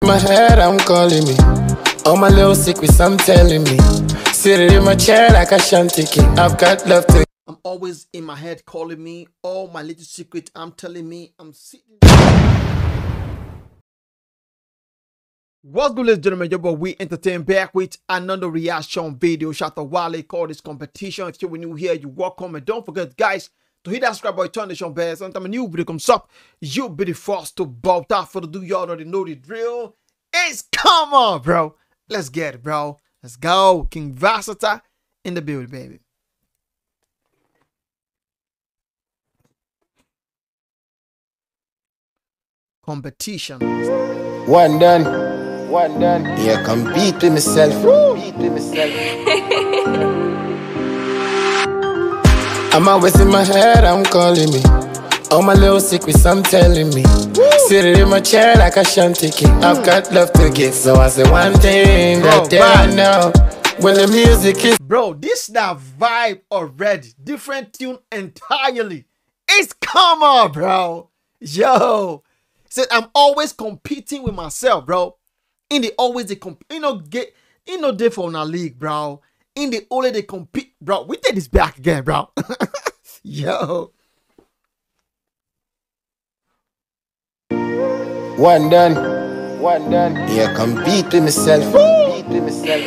My head, I'm calling me. All my little secrets, I'm telling me. Sit in my chair like a shanty king. I've got love to. I'm always in my head calling me. All my little secrets, I'm telling me. I'm sitting. What's good, ladies and gentlemen? Your boy, we entertain back with another reaction video. Shatta Wale called this competition. If you're new here, you're welcome. And don't forget, guys, to hit that subscribe button, turn the show bell. Sometime a new video comes up, you'll be the first to bob. Without further ado, y'all already know the drill. It's come on, bro. Let's get it, bro. Let's go. King Varsata in the building, baby. Competition. One done. One done. Yeah, come beat with myself. Beat with myself. I'm always in my head, I'm calling me. All my little secrets, I'm telling me. Sit in my chair like a shanty king. I've got love to give, so I say one thing that they don't know. When the music is, bro, this that vibe already. Different tune entirely. It's come on, bro. Yo, said I'm always competing with myself, bro. In the always they compete, they for a league, bro. In the only they compete, bro. We take this back again, bro. Yo. One done. One done. Yeah, come beat with myself. Beat with myself.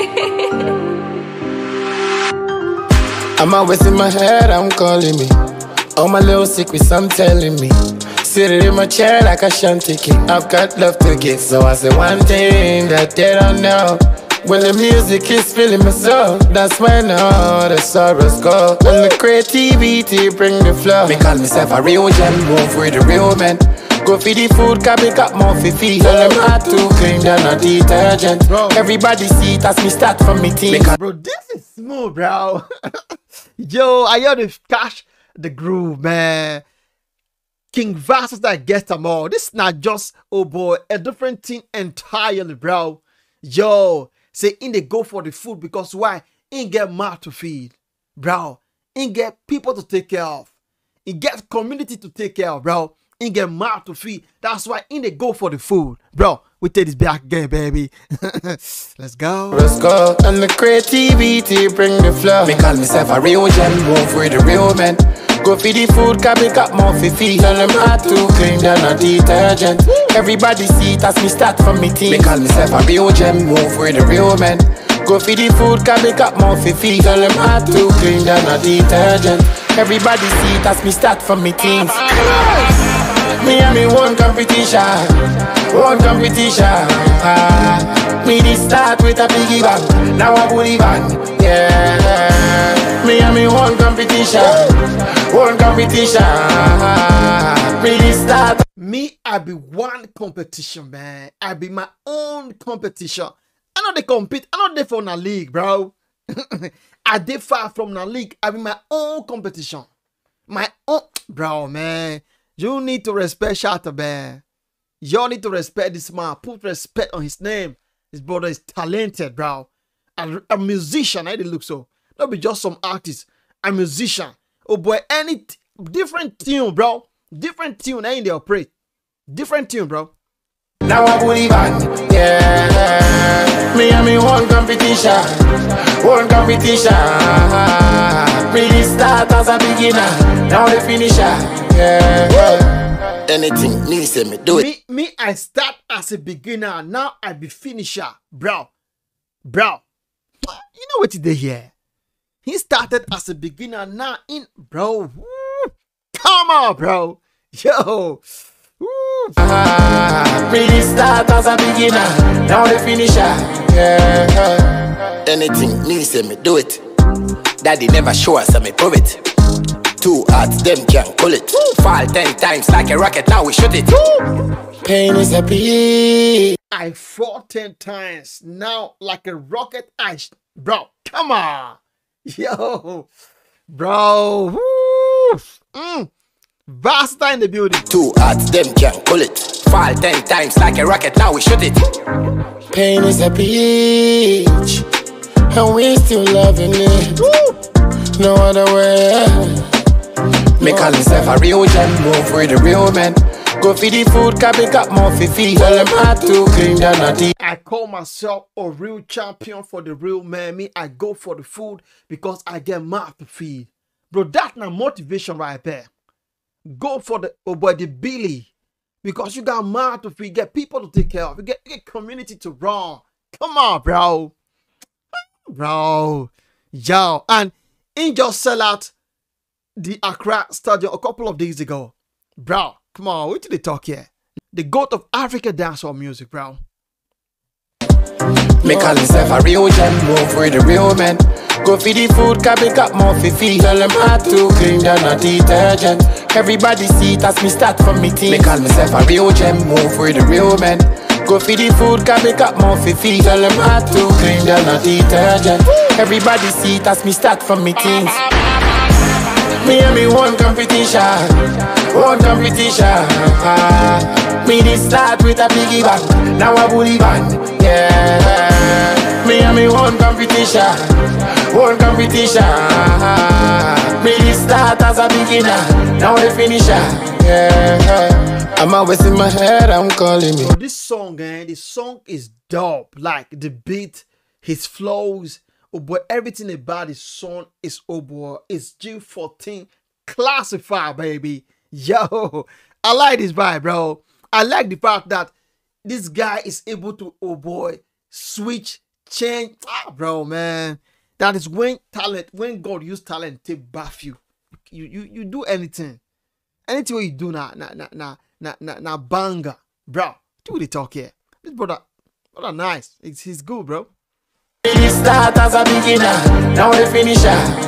I'm always in my head, I'm calling me. All my little secrets, I'm telling me. Sit in my chair like a shanty king. I've got love to give, so I say one thing that they don't know. When the music is filling my soul, that's when all the sorrows go. And the creativity bring the flow. Me call myself a real gem, move with the real man. Go feed the food, cause me got more for feed. And them hard to clean than a detergent. Bro. Everybody see it as me start from me team. Bro, this is smooth, bro. Yo, I hear the cash, the groove, man. King Varsata gets them all. This is not just, oh boy, a different thing entirely, bro. Yo, say in they go for the food because why? In get mouth to feed, bro. In get people to take care of. In get community to take care of, bro. In get mouth to feed. That's why in they go for the food, bro. We take this back again, baby. Let's go. Let's go. And the creativity bring the flow. Me call myself a real gem, move with the real man. Go feed the food, cause me got more for feed. And them hard to clean than a detergent. Everybody see it as me start from me team. Me call myself a real gem, move with the real man. Go feed the food, cause me got more for feed. And them hard to clean than a detergent. Everybody see it as me start from me teams. Me and me one competition. One competition. Me this start with a piggy bank. Now I bully bang. Yeah. Me and me one competition. One competition. Me this start. Me, I be one competition, man. I be my own competition. I know they compete. I know they for a league, bro. I dey far from the league. I be my own competition. My own, bro, man. You need to respect Shatta, man. You need to respect this man. Put respect on his name. His brother is talented, bro. A musician, I didn't look so. Not be just some artist. A musician. Oh boy, any different tune, bro. Different tune, ain't they operate. Different tune, bro. Now I bully bang, yeah. Me and me one competition. One competition. Me start as a beginner. Now the finisher. Yeah. Anything me say me do it. Me, I start as a beginner. Now I be finisher, bro. Bro, you know what they here? He started as a beginner. Now in, bro. Come on, bro. Yo. Me start as a beginner. Now the finisher. Yeah. Anything me say me do it. Daddy never show us, so me prove it. Two hearts, them can't pull it. Fall 10 times like a rocket, now we shoot it. Pain is a beat. I fought 10 times, now like a rocket. Bro, come on. Yo, bro. Varsata in the building. Two hearts, them can't pull it. Fall 10 times like a rocket, now we shoot it. Pain is a beach, and we still loving it. No other way. Me call myself a real gem, move with the real man. Go feed the food, cabin got more fi feed. Tell them hard to clean down a deep. I call myself a real champion for the real man. Me, I go for the food because I get mouth to feed. Bro, that's not motivation right there. Go for the, oh boy, the Billy. Because you got mouth to feed, get people to take care of, you get community to run. Come on, bro. Bro. Yo. And he just sell out the Accra Stadium a couple of days ago. Bro, come on, what did they talk here? The goat of Africa dancehall music, bro. Me call myself a real gem, move for the real men. Go feed the food, cabin got more fi feed. Tell them hard to clean than a detergent. Everybody see it as me start from me team. Me call myself a real gem, move for the real men. Go feed the food, cabin got more fi feed. Tell them hard to clean than a detergent. Everybody see it as me start from me teams. Me and me one competition, one competition. Me this start with a piggy bank, now a bully band, yeah. Me and me one competition, one competition. Me this start as a beginner, now a finisher, yeah. I'm always in my head, I'm calling me. Bro, this song, this song is dope. Like the beat, his flows, oh boy, everything about his song is, oh boy, it's G14 classified, baby. Yo, I like this vibe, bro. I like the fact that this guy is able to, oh boy, switch, change. Bro, man. That is when talent, when God use talent to buff you. You do anything. Anything what you do na banger. Bro, do the talk here. This brother nice. He's good, bro. He start as a beginner, now a finisher,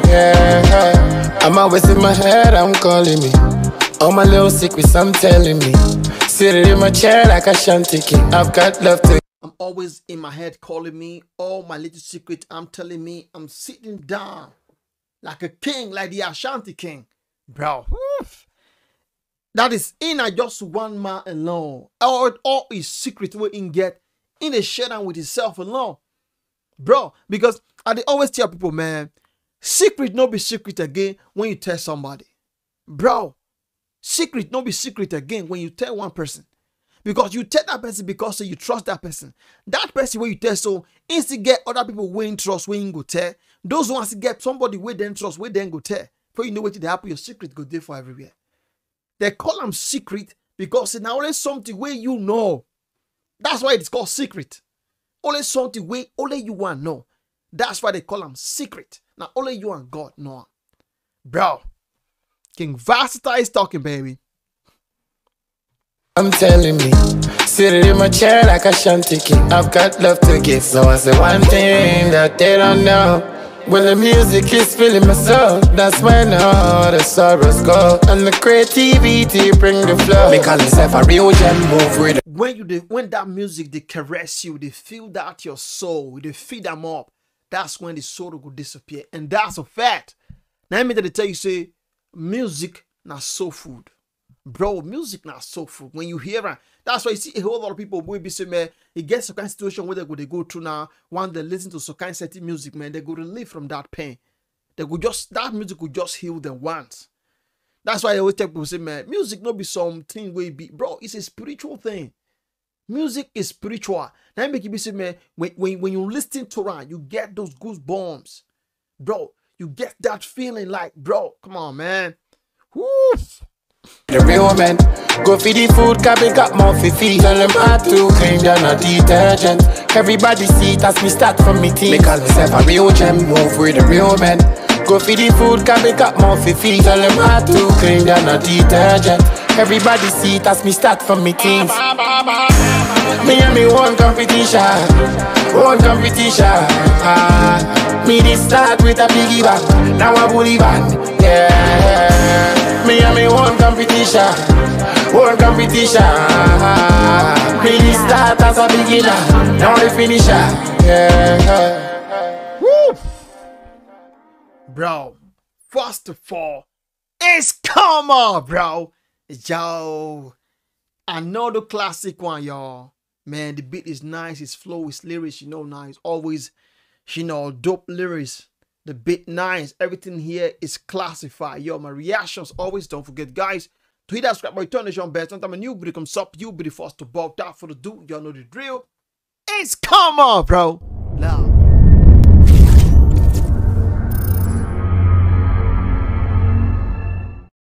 yeah. I'm always in my head, I'm calling me. All my little secrets, I'm telling me. Sitting in my chair like a shanty king. I've got love to. I'm always in my head calling me. All my little secrets, I'm telling me. I'm sitting down like a king, like the Ashanti king. Bro, oof. That is in just one man alone. All his secret we can get in the share with himself alone. Bro, because I always tell people, man, secret no be secret again when you tell somebody. Bro, secret no be secret again when you tell one person. Because you tell that person because you trust that person. That person when you tell so, instead get other people when trust when you go tell. Those ones get somebody where then trust where then go tell. Before you know what they happen, your secret go there for everywhere. They call them secret because it's now only something where you know. That's why it's called secret. Only something where only you want know. That's why they call them secret. Now only you and God know. Bro, King Versatile is talking, baby. I'm telling me, sitting in my chair like a shanty king. I've got love to give, so I say one thing that they don't know. When the music is filling my soul, that's when all the sorrows go. And the creativity bring the flow. Me call myself a real gem, move with it. When that music, they caress you, they feel that your soul, they feed them up. That's when the sorrow will disappear. And that's a fact. Now, let me tell you, say, music not soul food. Bro, music not soul food. When you hear it, that's why you see a whole lot of people will be saying, man, it gets some kind of situation where they go through now. When they listen to some kind of certain music, man, they go relieve from that pain. They could just, that music could just heal them once. That's why I always tell people, say, man, music not be something where it be, bro, it's a spiritual thing. Music is spiritual. Now make you be say, man, when you listen to it, you get those goosebumps. Bro, you get that feeling like, bro, come on, man. Woof. The real men go feed the food, cabin got more fi feed. Tell them hard to clean than a detergent. Everybody see it as me start from me team. Me call myself a real gem, move with the real men. Go feed the food, cabin got more fi feed. Tell them hard to clean than a detergent. Everybody see it as me start from me teams. Me and me one competition, one competition. Me this start with a piggy bank, now a bully band, yeah. Me and me one competition, one competition. Me this start as a beginner, now a finisher, yeah. Woo! Bro, first of all, it's come on, bro. Yo, another classic one, y'all. Man, the beat is nice, his flow, his lyrics, you know, nice. Always, you know, dope lyrics. The beat nice. Everything here is classified. Yo, my reactions always, don't forget, guys, To hit that subscribe button, turn the on bell. Sometimes a new video comes up, you'll be the first to bob. That for the do, y'all know the drill. It's come on, bro. Love.